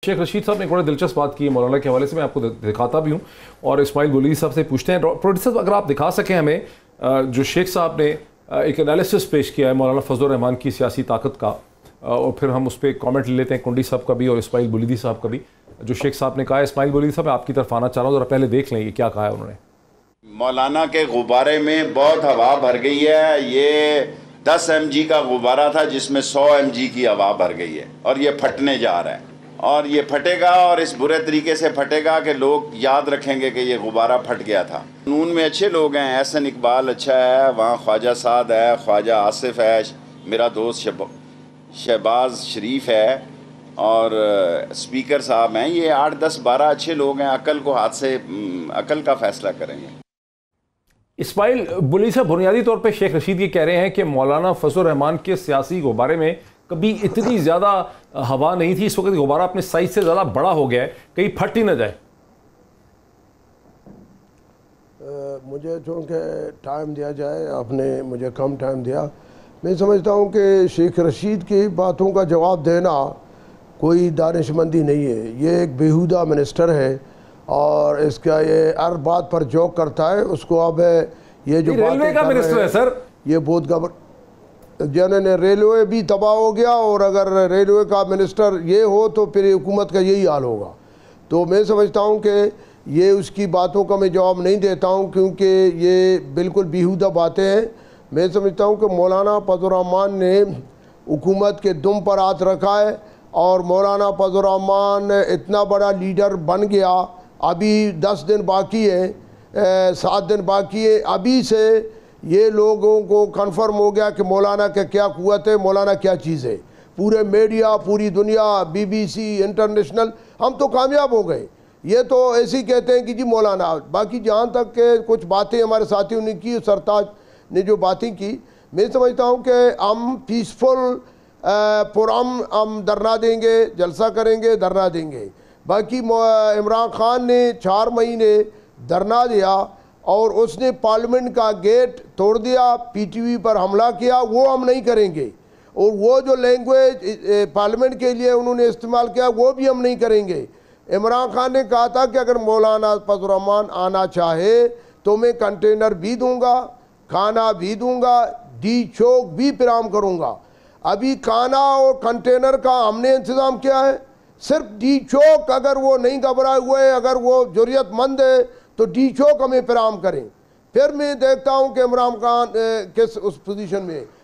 शेख रशीद साहब ने एक बड़ी दिलचस्प बात की है मौलाना के हवाले से, मैं आपको दिखाता भी हूँ और इस्माइल बुलीदी साहब से पूछते हैं। प्रोड्यूसर अगर आप दिखा सकें हमें जो शेख साहब ने एक एनालिसिस पेश किया है मौलाना फजलुर रहमान की सियासी ताकत का, और फिर हम उस पर कॉमेंट ले लेते हैं कुंडी साहब का भी और इस्माइल बुलीदी साहब का भी। जो शेख साहब ने कहा है, इस्माइल बुलीदी साहब मैं आपकी तरफ आना चाह रहा हूँ, ज़रा पहले देख लें ये क्या कहा है उन्होंने। मौलाना के गुब्बारे में बहुत हवा भर गई है। ये 10 mg का गुब्बारा था जिसमें 100 mg की हवा भर गई है और ये फटने जा रहा है, और ये फटेगा और इस बुरे तरीके से फटेगा कि लोग याद रखेंगे कि ये गुब्बारा फट गया था। नून में अच्छे लोग हैं, एहसन इकबाल अच्छा है, वहाँ ख्वाजा साद है, ख्वाजा आसिफ है, मेरा दोस्त शहबाज शरीफ है और स्पीकर साहब हैं। ये 8, 10, 12 अच्छे लोग हैं। अकल को हाथ से अकल का फैसला करेंगे। इस्माइल बुलीदी साहब बुनियादी तौर पे शेख रशीद ये कह रहे हैं कि मौलाना फजलुर रहमान के सियासी गुब्बारे में कभी इतनी ज़्यादा हवा नहीं थी, इस वक्त गुब्बारा अपने साइज से ज़्यादा बड़ा हो गया है, कहीं फट ही ना जाए। मुझे चूँकि टाइम दिया जाए, आपने मुझे कम टाइम दिया, मैं समझता हूँ कि शेख रशीद की बातों का जवाब देना कोई दानिशमंदी नहीं है। ये एक बेहुदा मिनिस्टर है और इसका ये हर बात पर जोक करता है। उसको अब ये जो रेलवे का मिनिस्टर है सर, ये बहुत जिन्होंने रेलवे भी तबाह हो गया, और अगर रेलवे का मिनिस्टर ये हो तो फिर हुकूमत का यही हाल होगा। तो मैं समझता हूँ कि ये उसकी बातों का मैं जवाब नहीं देता हूँ, क्योंकि ये बिल्कुल बेहुदा बातें हैं। मैं समझता हूँ कि मौलाना फजलुर रहमान ने हुकूमत के दुम पर हाथ रखा है और मौलाना फजलुर रहमान इतना बड़ा लीडर बन गया। अभी 10 दिन बाकी है, 7 दिन बाकी है, अभी से ये लोगों को कंफर्म हो गया कि मौलाना का क्या क़ुव्वत है, मौलाना क्या चीज़ है। पूरे मीडिया, पूरी दुनिया, BBC, इंटरनेशनल, हम तो कामयाब हो गए। ये तो ऐसे ही कहते हैं कि जी मौलाना। बाकी जहाँ तक के कुछ बातें हमारे साथियों ने की, सरताज ने जो बातें की, मैं समझता हूँ कि हम पीसफुल पुरअमन हम धरना देंगे, जलसा करेंगे, धरना देंगे। बाकी इमरान खान ने 4 महीने धरना दिया और उसने पार्लियामेंट का गेट तोड़ दिया, PTV पर हमला किया, वो हम नहीं करेंगे। और वो जो लैंग्वेज पार्लियामेंट के लिए उन्होंने इस्तेमाल किया, वो भी हम नहीं करेंगे। इमरान खान ने कहा था कि अगर मौलाना फजलुर रहमान आना चाहे तो मैं कंटेनर भी दूंगा, खाना भी दूंगा, डी चौक भी फराहम करूंगा। अभी खाना और कंटेनर का हमने इंतज़ाम किया है। सिर्फ डी चौक अगर वो नहीं घबराए हुए, अगर वो ज़रूरतमंद है तो डी चौक हमें फराहम करें। फिर मैं देखता हूँ कि इमरान खान किस उस पोजीशन में।